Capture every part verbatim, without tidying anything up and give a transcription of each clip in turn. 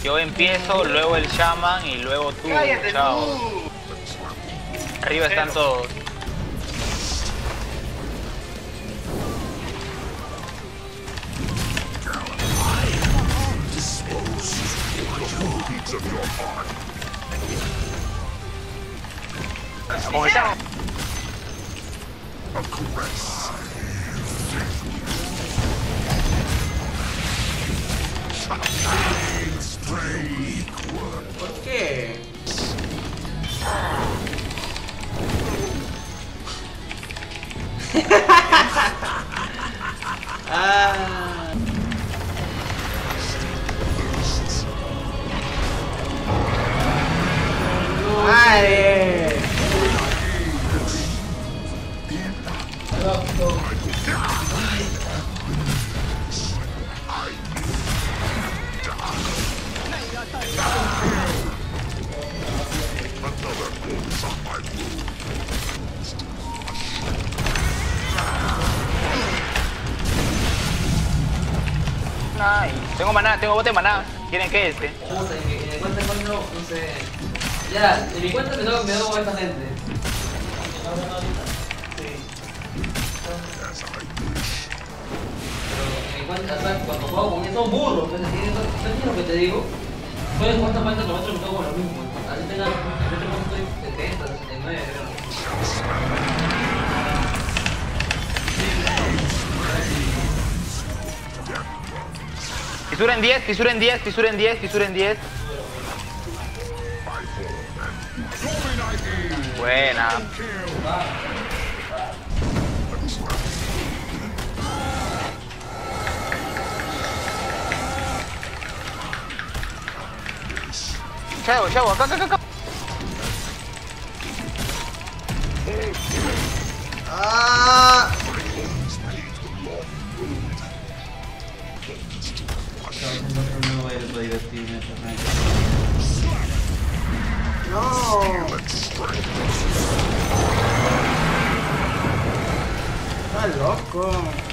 Yo empiezo, luego el shaman y luego tú. ¡Cállate Chao. tú! Arriba están todos. ¿Cómo estamos? ¿Por qué? ah. ¡Madre! Ay, tengo maná, tengo bote de maná. ¿Quieren qué este? Puta, en mi, en mi cuenta de coño, no sé. Ya, en mi cuenta me doy, me doy con esta gente. Sí. Pero en mi cuenta, o sea, cuando juego con estos burros, pues, ¿entiendes lo que te digo? Juego en cuenta parte con otro me toco con lo mismo. Así tenga, en este punto estoy setenta, sesenta y nueve, creo. Fisura en diez, fisura en diez, fisura en diez, fisura en diez. Buena. Chavo, chavo, acá, acá, acá. ¡Ah! No voy a divertirme esta noche. ¡No! ¡Está loco!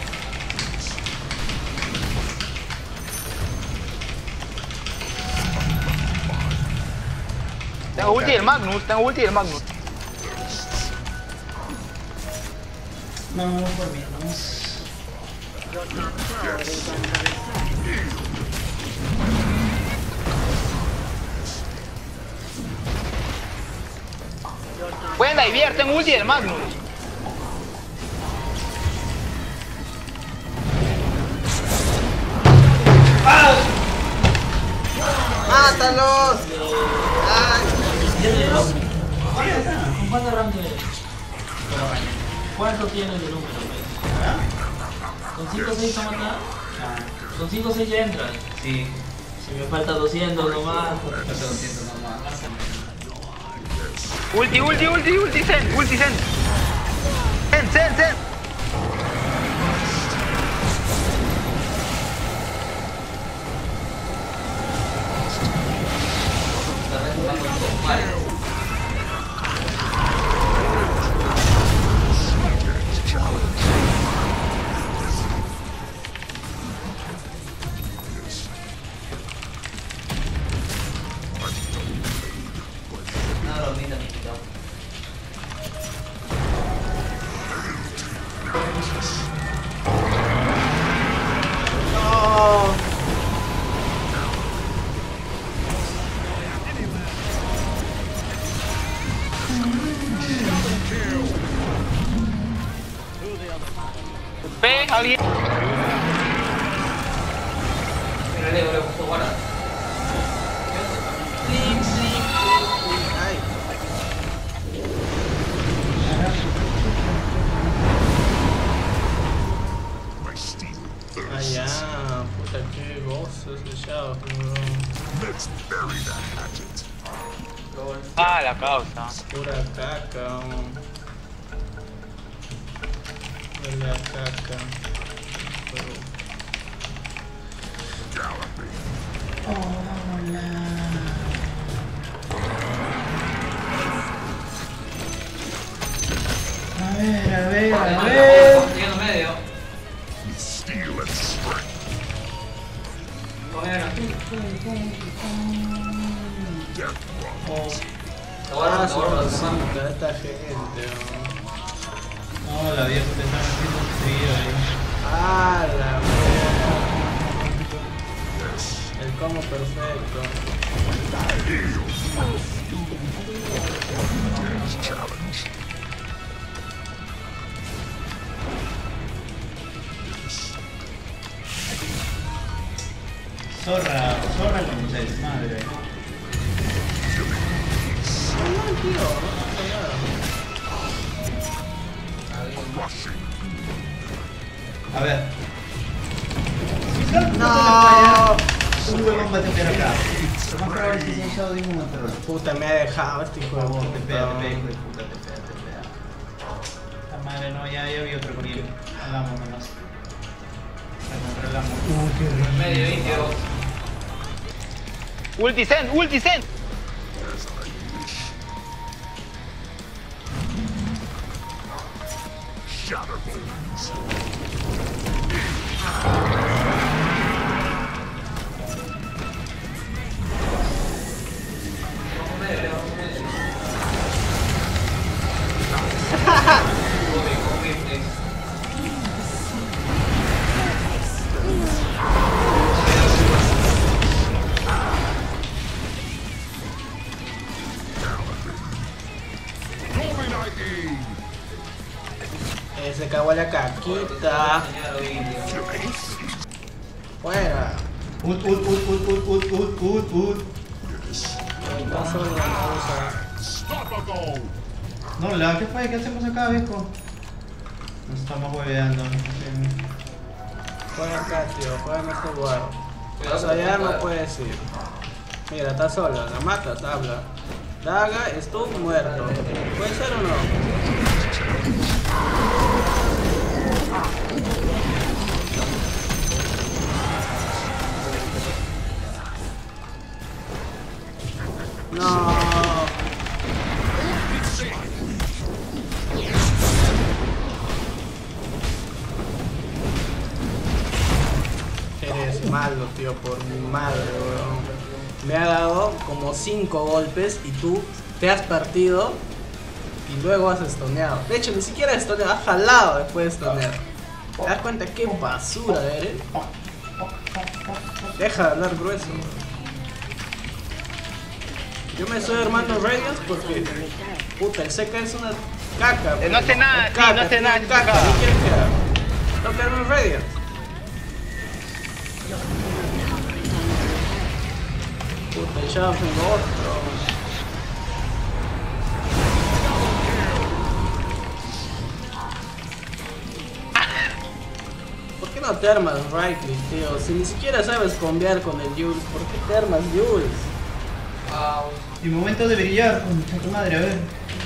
Tengo ulti del Magnus, tengo ulti del Magnus. Vamos por mí, vamos. Pueden divear, tengo ulti del Magnus. ¡Mátalos! ¡Ay! ¿Cuánto rango es? ¿Cuánto tiene de número? ¿Con cinco o seis está matar? ¿Con cinco o seis ya entran? Sí. Si me falta doscientos nomás. Me falta doscientos nomás. Ulti, ulti, ulti, ulti, Zen, ulti, Zen. Zen, Zen, Zen. Nada, lo mira, mi quitado. ¡No! ¿Ve alguien? Mira, le voy a guardar. ¡Ay! Allá, puta que gozo ese chavo, Ah, la causa. pura caca, huele a caca. A ver, a ver, a Estoy ver. en medio. Comer aquí. Oh. Te voy a Ah, dar, te su voy a dar, te voy a dar. cosita, esta gente. No, la vieja te está metiendo un trío ahí. Ah, la mierda. El combo perfecto. Zorra, zorra la mucha desmadre. No, tío, no pasa nada. A ver. No. Un huevón va a tener acá. Lo más probable es que sea un Shadow Demon Monterrey. Puta, me ha dejado este hijo de Por favor, te pega, te puta. pega, hijo de puta, te pega, te pega. La madre, no, ya, ya vi otro con él. Hagamos nomás. Hagamos, hagamos. Medio veintidós. Ulticen, ulticen. Eh, se cagó la caquita. Fuera. Ut, ut, ut, ut, ut, ut, ut, ut, ut. Está solo la cosa. No, la, ¿qué fue? ¿Qué hacemos acá, viejo? Nos estamos hueveando. Juega acá, tío. Juega en este lugar. Cuidado O sea, con ya la no matada. puedes ir. Mira, está sola. La matas, habla. Daga, estuvo muerto. ¿Puede ser o no? No. Eres malo, tío, por mi madre, weón. Me ha dado como cinco golpes y tú te has partido y luego has estoneado. De hecho, ni siquiera has estoneado, has jalado después de estonear. ¿Te das cuenta qué basura eres? Deja de hablar grueso. Yo me estoy armando Radiance porque, puta, el Zeka es una caca. Eh, no sé weón. nada, Es sí, caca, no sé tío, nada, es es caca. caca. ¿Qué quieres que haga? Tengo que armar Radiance. Puta, ya tengo otro. ¿Por qué no te armas right click, tío? Si ni siquiera sabes combiar con el Jules, ¿por qué te armas Jules? Ah, Y momento de brillar, concha tu madre, a ver.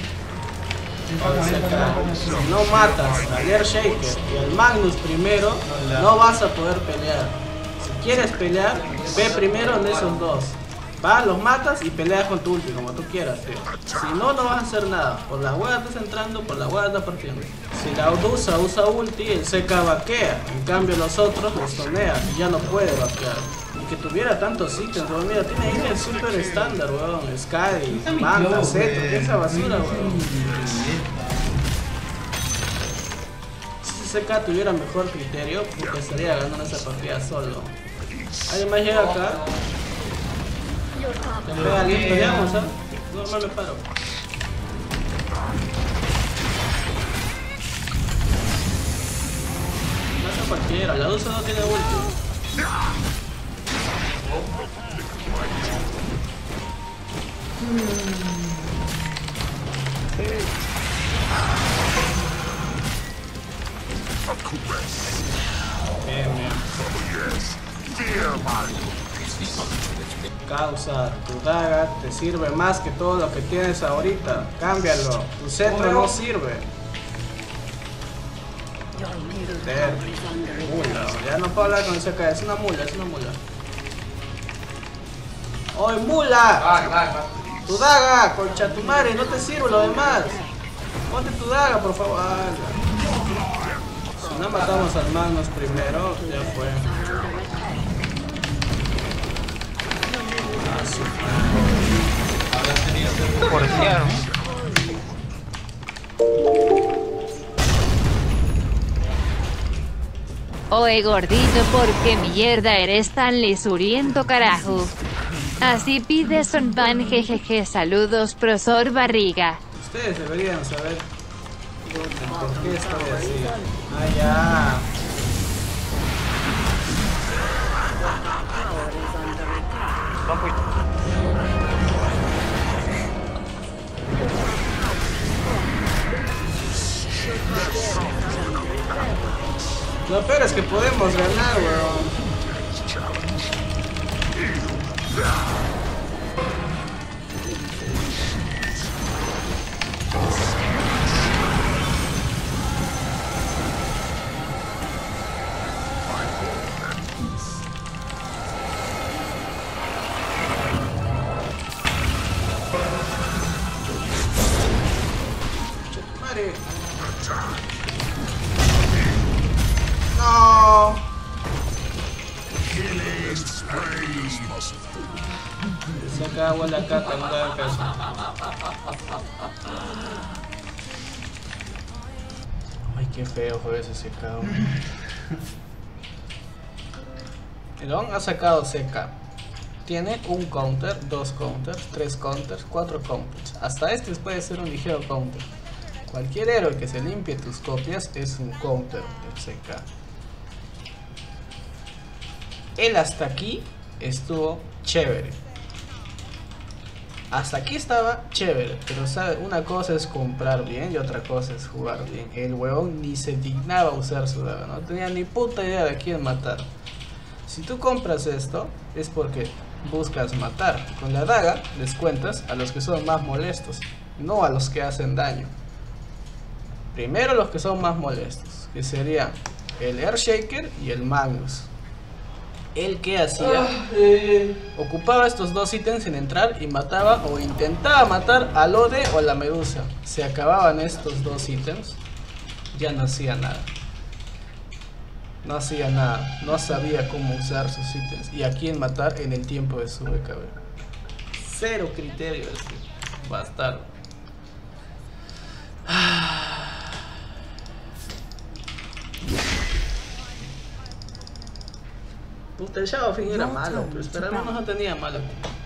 O sea, si no matas al Air Shaker y al Magnus primero, no vas a poder pelear. Si quieres pelear, ve primero en esos dos. Va, los matas y peleas con tu ulti, como tú quieras, tío. Si no, no vas a hacer nada. Por la hueá estás entrando, por la hueá estás partiendo. Si la Udusa usa ulti, el Zeka vaquea. En cambio los otros los tonean y ya no puede vaquear. Y que tuviera tantos ítems, weón. Mira, tiene ítems super estándar, weón. Sky, Manta, Zeto, ¿qué es esa basura, weón? Si Zeka tuviera mejor criterio, puta, estaría ganando esa partida solo. ¿Alguien más llega acá? Te pega alguien, peleamos, ¿ah? Normal me paro. Mata a cualquiera, la Udusa no tiene ulti. Bien, bien. Causa, tu daga te sirve más que todo lo que tienes ahorita. Cámbialo, tu cetro no sirve. Joder, mula, ya no puedo hablar con ese cara, es una mula, es una mula. ¡Oye, mula! va, va, va. Tu daga, concha tu madre, no te sirve lo demás. Ponte tu daga, por favor. Ah, si no matamos al Magnus primero, ya fue. Claro. Oe gordito, ¿por qué mierda eres tan lisuriento, carajo? Así pides un pan, jejeje. Saludos, profesor Barriga. Ustedes deberían saber por qué estoy así. Ah, ya. Lo peor es que podemos ganar, weón. Madre. No. Se acabó la caca, no da caso. Ay, qué feo fue ese secado. El Don ha sacado C K. Tiene un counter, dos counters, tres counters, cuatro counters. Hasta este puede ser un ligero counter. Cualquier héroe que se limpie tus copias es un counter del C K. Él hasta aquí estuvo chévere. Hasta aquí estaba chévere, pero ¿sabe? Una cosa es comprar bien y otra cosa es jugar bien. El huevón ni se dignaba a usar su daga, no tenía ni puta idea de quién matar. Si tú compras esto, es porque buscas matar. Con la daga descuentas a los que son más molestos, no a los que hacen daño. Primero los que son más molestos, que serían el Earthshaker y el Magnus. ¿Él qué hacía? Ocupaba estos dos ítems en entrar y mataba o intentaba matar al Ode o a la Medusa. Se acababan estos dos ítems, ya no hacía nada. No hacía nada, no sabía cómo usar sus ítems y a quién matar en el tiempo de su B K B. Cero criterio este bastardo. Puta, el Shadow Fin era malo, pero espera, no tenía malo.